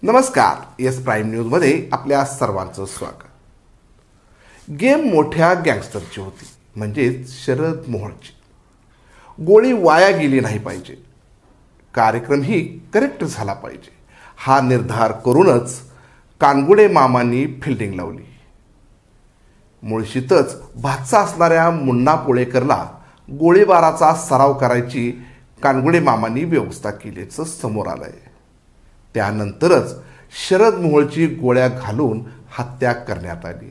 नमस्कार. S prime न्यूजमध्ये आपल्या सर्वांचं स्वागत. गेम मोठ्या गँगस्टरची होती, म्हणजेच शरद मोहोळची. गोळी वाया गेली नाही पाहिजे, कार्यक्रमही करेक्ट झाला पाहिजे, हा निर्धार करूनच कानगुडे मामांनी फिल्डिंग लावली. मुळशीतच भाचा असणाऱ्या मुन्ना पोळेकरला गोळीबाराचा सराव करायची कानगुडे मामांनी व्यवस्था केल्याचं समोर आलंय. त्यानंतरच शरद मोहोळची गोळ्या घालून हत्या करण्यात आली.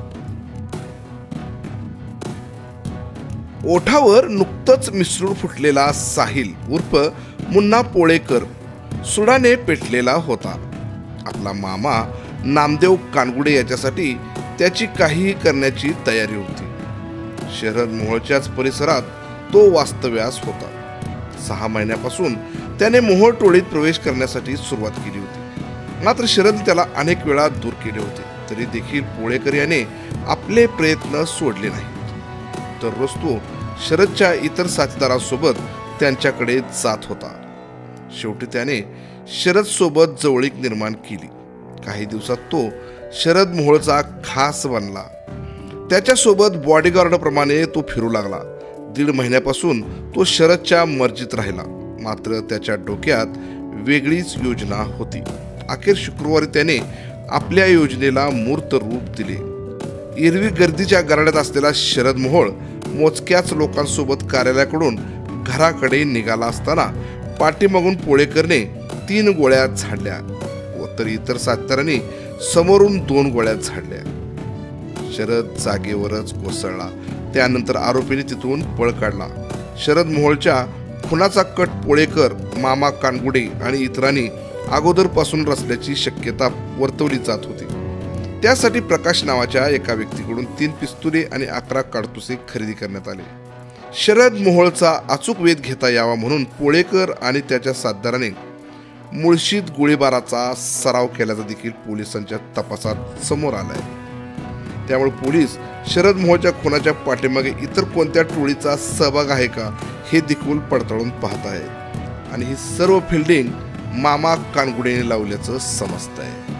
ओठावर नुकतंच मिसळून फुटलेला साहिल उर्फ मुन्ना पोळेकर सुडाने पेटलेला होता. आपला मामा नामदेव कानगुडे याच्यासाठी त्याची काहीही करण्याची तयारी होती. शरद मोहोळच्याच परिसरात तो वास्तव्यास होता. 6 महिन्यापासून त्याने मोहोळ टोळीत प्रवेश करण्यासाठी सुरुवात केली होती. मात्र शरद त्याला अनेक वेळा दूर केले होते, तरी देखील पोळेकर याने आपले प्रयत्न सोडले नाहीत. दररोज तो शरदच्या इतर साथीदारांसोबत त्यांच्याकडे जात होता. शेवटी त्याने शरद सोबत जवळीक निर्माण केली. काही दिवसात तो शरद मोहोळचा खास बनला. त्याच्यासोबत बॉडीगार्ड प्रमाणे तो फिरू लागला. 1.5 महिन्यापासून तो शरदच्या मर्जीत राहिला. मात्र त्याच्या डोक्यात वेगळीच योजना होती. अखेर शुक्रवारी त्याने आपल्या योजनेला मूर्त रूप दिले. एरवी गर्दीच्या गराड्यात असलेला शरद मोहोळ मोजक्याच लोकांसोबत कार्यालयाकडून घराकडे निघाला असताना पाठीमागून पोळेकरने 3 गोळ्या झाडल्या व तर इतर साथीदारांनी समोरून 2 गोळ्या झाडल्या. शरद जागेवरच कोसळला. त्यानंतर आरोपीने तिथून पळ काढला. शरद मोहोळच्या खुनाचा कट पोळेकर, मामा कानगुडे आणि इतरांनी अगोदरपासून रचल्याची शक्यता वर्तवली जात होती. त्यासाठी प्रकाश नावाच्या एका व्यक्तीकडून 3 पिस्तुले आणि 11 काडतुसे खरेदी करण्यात आले. शरद मोहोळचा अचूक वेध घेता यावा म्हणून पोळेकर आणि त्याच्या साथीदाराने मुळशीत गोळीबाराचा सराव केल्याचा देखील पोलिसांच्या तपासात समोर आलाय. त्यामुळे पोलीस शरद मोहोळच्या खुनाच्या पाठीमागे इतर कोणत्या टोळीचा सहभाग आहे का हे देखील पडताळून पाहत आहेत. आणि ही सर्व फिल्डिंग मामा कानगुडेने लावल्याचं समजत आहे.